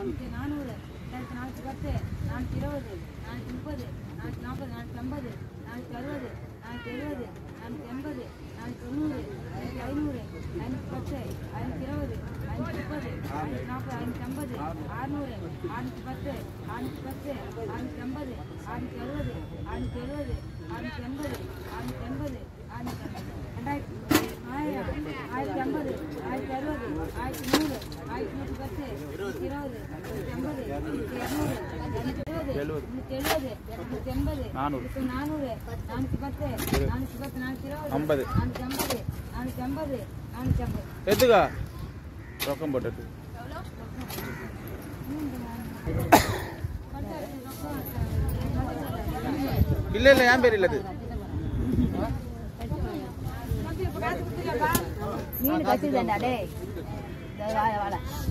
400 410 420 430 440 450 460 470 480 490 500 510 520 530 540 550 600 610 610 650 660 670 680 680 1050 1060 1110 1110 20 270 410 410 எதுக்கா ரொக்கம் போட்டு இல்ல இல்ல ஏன் பேர் இல்லது மீன் கச்சிதண்டா டேய் வாழ